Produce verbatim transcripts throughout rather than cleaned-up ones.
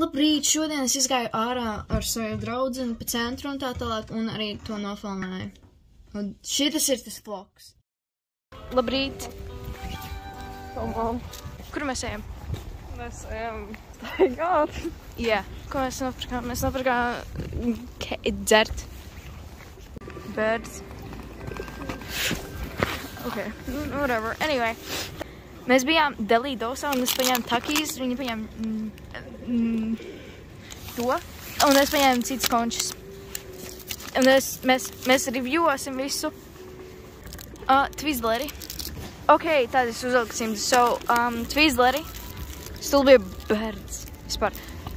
Labrīt, šodien es izgāju ārā ar savu draudzeni pa centru un tā tālāk, un arī to nofilmēju. Un šitas ir tas vlogs. Labrīt! Tomam. Kur mēs ejam? Mēs ejam staigāt. Jā. Ko mēs nopirkām? Mēs nopirkām dzert. Birds. Ok, whatever. Anyway. Mēs bijām Delī dosā un es paņēmu takīs, viņi paņēmu mm, mm, to, un es paņēmu citas končas. Un es, mēs, mēs reviewosim visu. Uh, Twizzleri. Ok, tad es uzvilksim. So, um, Twizzleri. Still bija birds. Vispār.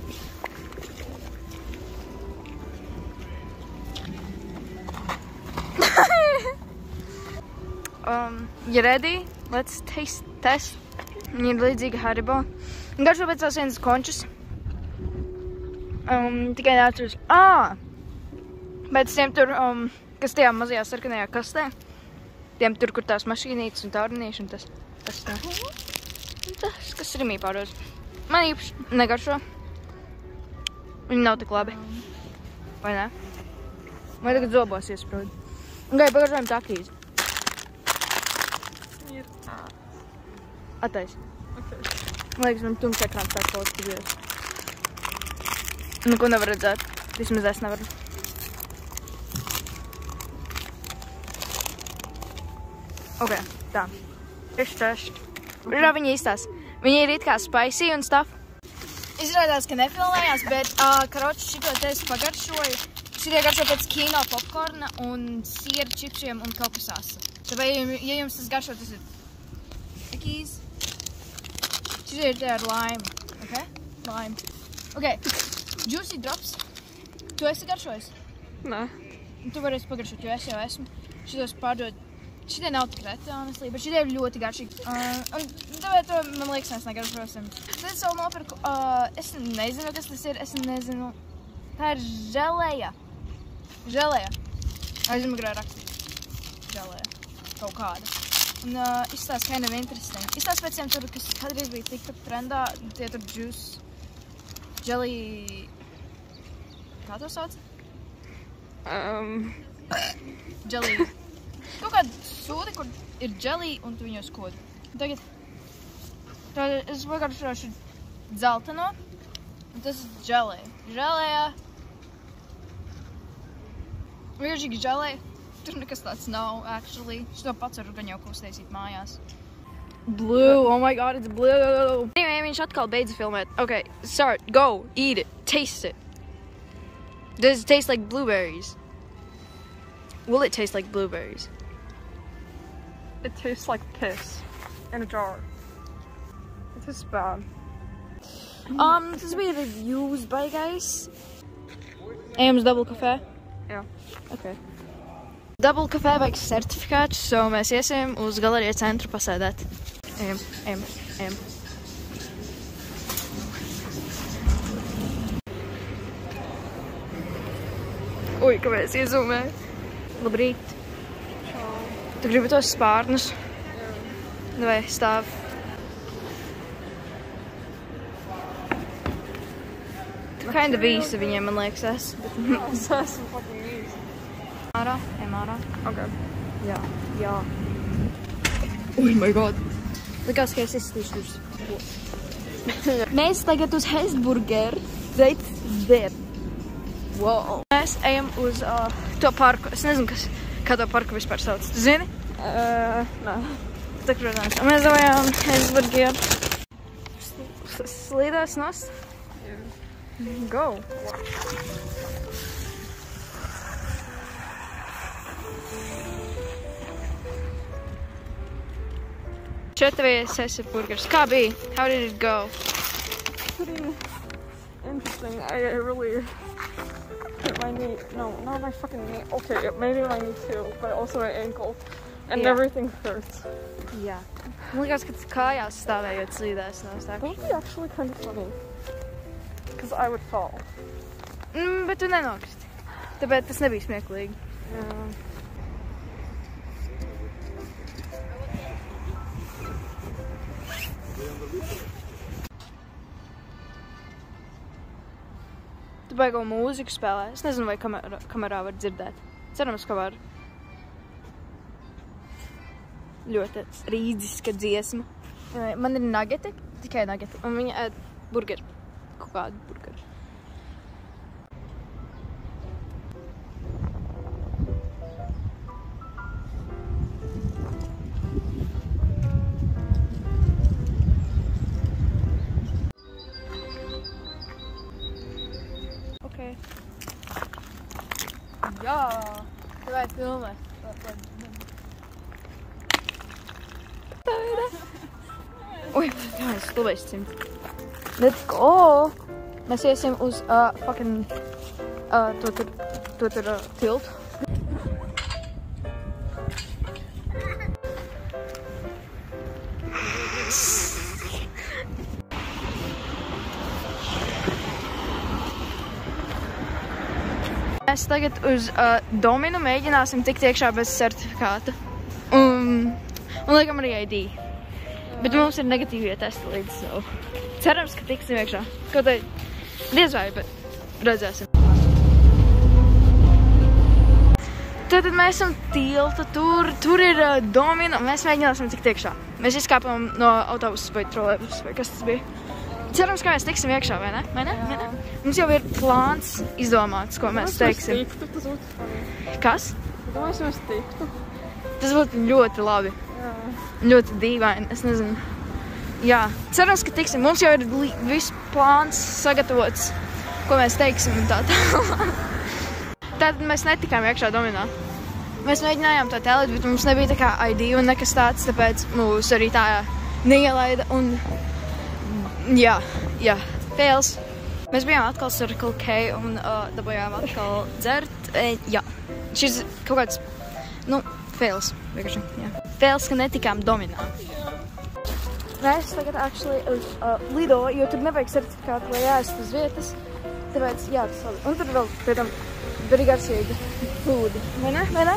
um, you ready? Let's taste test. Viņi ir līdzīgi Haribo. Un garšo pēc tās vienas končas. Um, tikai neatceros. Ā! Pēc tiem tur, um, kas tajā mazajā sarkanajā kastē. Tiem tur, kur tās mašīnītes un taurinieši un tas. Tas, tā. Tas, kas rimī pārdos. Man īpaši negaršo. Viņi nav tik labi. Vai ne? Vai tagad zobos iesprūd. Un gai pagaršojam takīs. Atais. Okay. Man liekas, man tumšs ekrāns tā kaut kas ir. Nu, ko nevar redzēt. Vismaz es nevaru. Ok, tā. Tieši tieši. Pirmā viņi īstās. Viņi ir it kā spicy un stuff. Izrādās, ka nefilmējās, bet, uh, karoči, šito te es pagaršoju. Šitie garšo pēc kino popkorna un siera čipšiem un kaut kas asa. Tāpēc, ja jums tas garšo, tas ir takīs. Šitie ir te ar laimu, ok? Laimu. Ok, juicy drops. Tu esi garšojis? Nē. Tu varēsi pagaršot, jo es jau esmu. Šitos pārdod. Šitie nav tik reti, honestly, bet šitie ir ļoti garšīgi. Uh, un tāpēc to, man liekas, mēs negaršosim. Tad es vēl nopirku, uh, es nezinu, kas tas ir, es nezinu. Tā ir želeja. Želeja. Aizmugurē rakstīt. Želeja. Kaut kāda. Un uh, izstās kind of interesting. Izstās pēc tiem tur, kas kādreiz bija TikTok trendā, tie tur juice, jelly... Kā to sauc? Um. Jelly. Kaut kāda sūdi, kur ir jelly un tu viņos kod. Tagad... Tad es pagaršošu dzelteno, un tas ir želeja. Želeja. Vienkāršīgi želeja. Tur nekas tāds nav, actually. Šito pats varu gan jau ko uztaisīt mājās. Blue, oh my god, it's blue. Anyway, viņš atkal beidza filmēt. Okay, start, go, eat it, taste it. Does it taste like blueberries? Will it taste like blueberries? It tastes like piss in a jar. It tastes bad. Um, this bija reviews by guys. Ejams double kafē? Jā. Okay. Double kafē vajag certifikātu, so mēs iesim uz galeriju centru pasēdēt. Ejam, ejam, ejam. Ui, kāpēc iezūmē? Labrīt. Čau. Tu gribi tos spārnus? Jā. Vai stāv? Tu kinda vīsi viņiem, man liekas, es. Es esmu fucking īsti. Ārā, ejam ārā. Ok. Jā, jā. Oh my god. Likās, ka es izstīšu virs. Mēs tagad uz Hesburger. Right there. Wow. Mēs ejam uz uh, to parku. Es nezinu, kas, kā to parku vispār sauc. Tu zini? Uh, nē. Tak, protams. Mēs dojām Hesburger. Slīdās nost? Jā. Go. Četries esi burgers. Kā bija? How did it go? Pretty interesting. I really hurt my knee. No, not my fucking knee. Okay, maybe my knee too, but also my ankle. And Yeah. everything hurts. Jā. Man liekas, ka tas kājās stāvējot slīdās nost. That would be actually kind of funny. Because I would fall. Mm, bet tu nenokristi. Tāpēc tas nebija smieklīgi. Yeah. Tu baigo mūziku spēlē. Es nezinu, vai kamerā, kamerā var dzirdēt. Cerams, ka var. Ļoti rīdziska dziesma. Man ir nageti, tikai nageti. Un viņa ēd burgeri. Kaut kādu burgeri. Okay. Jā, tu vajag filmēt. Ui, tā ir stulbais cimds. Let's go! Mēs iesim uz uh, fucking uh, to tur, to tur uh, tiltu. Mēs tagad uz uh, Dominu mēģināsim tikt iekšā bez certifikāta. Un, un laikam arī I D. Bet mums ir negatīvie testi līdz savu. Cerams, ka tiksim iekšā. Kaut vai diez vai, bet redzēsim. Tad mēs esam tilta, tur, tur ir uh, Domina, un mēs mēģināsim tikt iekšā. Mēs izkāpam no autobuses vai trolēbus, vai kas tas bija. Cerams, ka mēs tiksim iekšā, vai ne? Vai ne? Vai ne? Mums jau ir plāns izdomāts, ko mēs teiksim. Tiktu, tas būtu Kas? Domāju, mēs tiktu. Tas būtu ļoti labi. Jā. Ļoti dīvaini, es nezinu. Jā, cerams, ka tiksim. Mums jau ir viss plāns sagatavots, ko mēs teiksim un tā tālāk. Tad mēs netikām iekšā Dominā. Mēs mēģinājām to tēlēt, bet mums nebija tā kā I D un nekas tāds, tāpēc mūs arī tā neielaida un... Jā, jā, fails. Mēs bijām atkal Circle K un uh, dabājām atkal dzert. E, jā, šis kaut kāds, nu, fails, vienkārši, jā. Fails, ka netikām Dominā. Mēs tagad actually uz uh, Lido, jo tur nevajag certifikātu, lai ēst uz vietas. Tāpēc, jā, tas labi. Un tur vēl, pēc tam, arī garšīga food. Vai ne? Vai ne?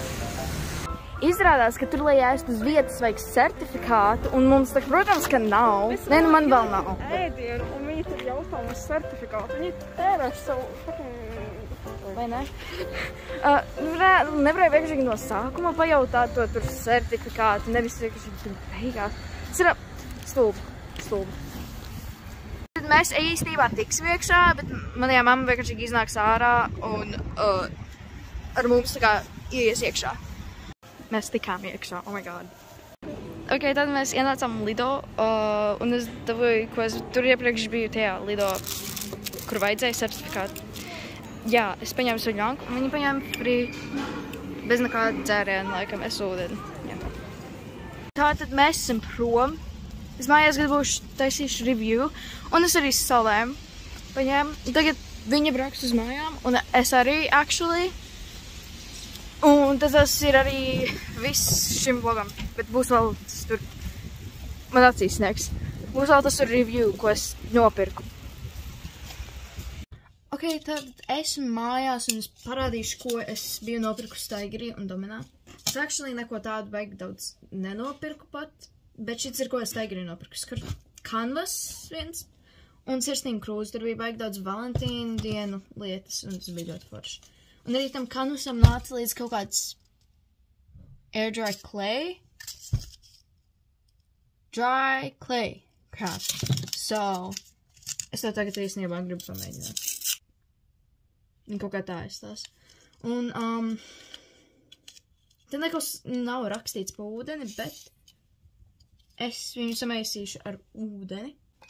Izrādās, ka tur, lai ēst uz vietas, vajag certifikātu, un mums, tā, protams, ka nav. Nē, nu man vēl nav. Ēdienu, un viņi tur jautā mums certifikātu. Viņi tērē savu fucking... Vai ne? Uh, nevarēja vienkārši no sākuma pajautāt to tur certifikātu, nevis vienkārši tur beigās. Tas ir stulbi, stulbi. Tad mēs īstenībā tiksim iekšā, bet manajā mamma vienkārši iznāks ārā un uh, ar mums tā kā ieies iekšā. Mēs tikām iekšā, oh my god. Ok, tad mēs ienācām Lido, uh, un es dabūju, ko es tur iepriekš biju tajā Lido, kur vajadzēja certifikātu. Jā, es paņēmu savu ļanku, un viņi paņēma free, bez nekāda dzēriena, laikam, es ūdeni. Jā. Tātad mēs esam prom. Es mājās būšu taisīšu review, un es arī salēmu paņēmu. Tagad viņa brauks uz mājām, un es arī, actually. Un tas ir arī viss šim vlogam, bet būs vēl tas tur, man acīs sniegs, būs vēl tas tur review, ko es nopirku. Ok, tad esmu mājās un es parādīšu, ko es biju nopirku Staigerī un Dominā. Es actually neko tādu baigi daudz nenopirku pat, bet šits ir, ko es Staigerī nopirku. Skur canvas viens un sirsnīgu krūzi, tur bija baigi daudz Valentīnu dienu lietas un tas bija ļoti forši. Un arī tam kanvasam nāca līdz kaut kāds air dry clay. Dry clay. Crap. So, es to tagad īstenībā gribu pamēģināt. Un kaut kā tā izstās. Un, um, te nekas nav rakstīts pa ūdeni, bet es viņu samēsīšu ar ūdeni.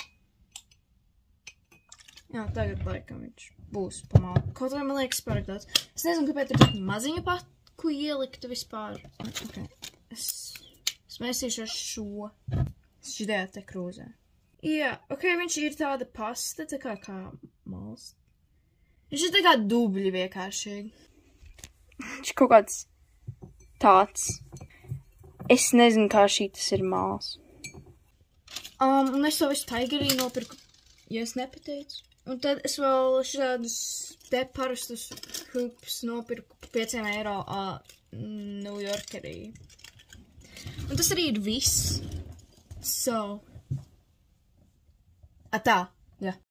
Jā, tagad laikam viņš būs pamāli. Kaut vai man liekas pārāk daudz. Es nezinu, kāpēc tur tik maziņu patku ieliktu vispār. Okay. Es, es mēsīšu ar šo. Šitējā te krūzē. Jā, ok, viņš ir tāda pasta, tā kā kā mals. Viņš ir tā kā dubļi vienkāršīgi. Viņš kaut kāds tāds. Es nezinu, kā šī tas ir mals. Um, un es to visu Staigerī nopirku, ja es nepateicu. Un tad es vēl šādus te parastus hoops nopirku pieciem eiro uh, New Yorkerī. Un tas arī ir viss. So. A tā, jā.